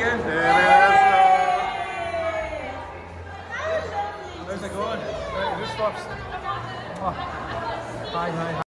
again. There it is. How's it going? Right, who's first? Oh. Hi.